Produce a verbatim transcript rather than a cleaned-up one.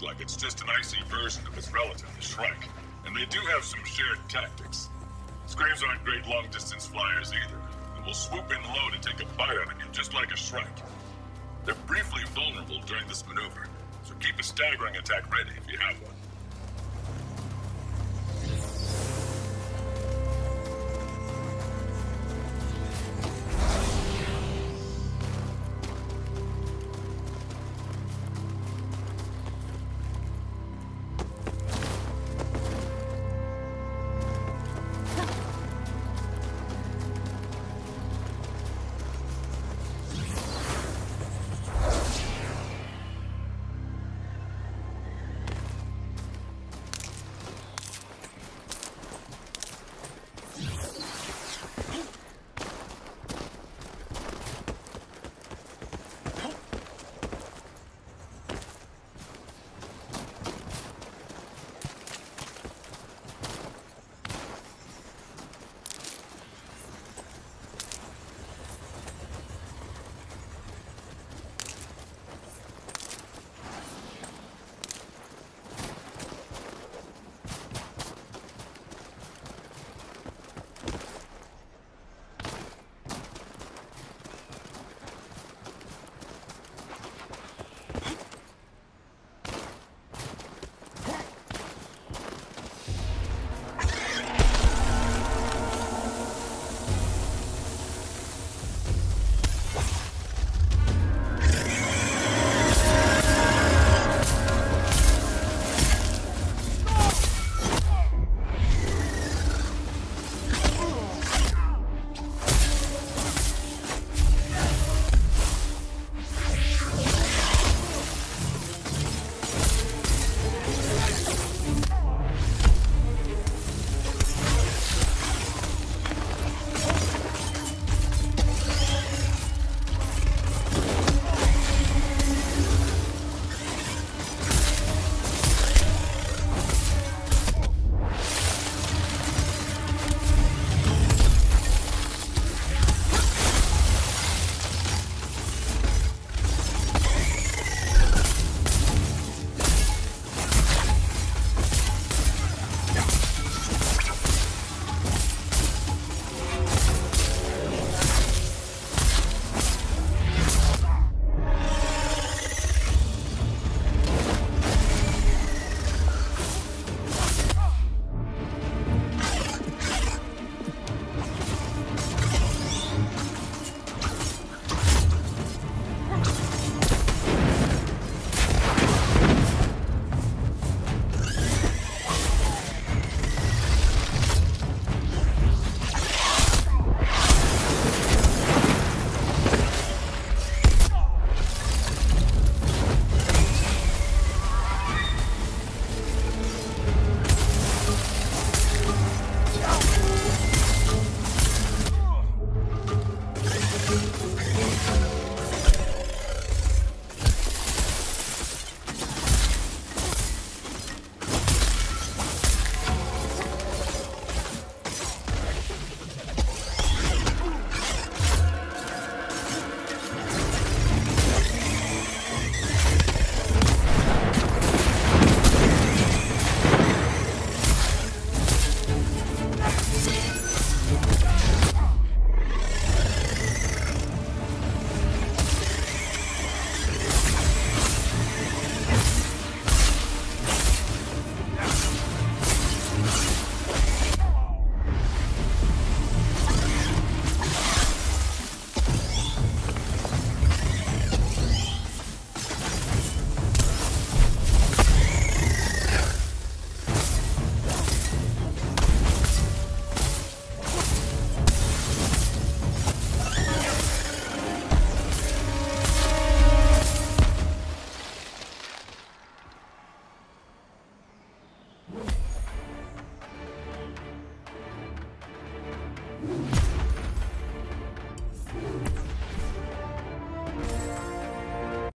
like it's just an icy version of its relative, the Shrike. And they do have some shared tactics. Skraevs aren't great long-distance flyers either, and will swoop in low to take a bite out of you, just like a Shrike. They're briefly vulnerable during this maneuver, so keep a staggering attack ready if you have one.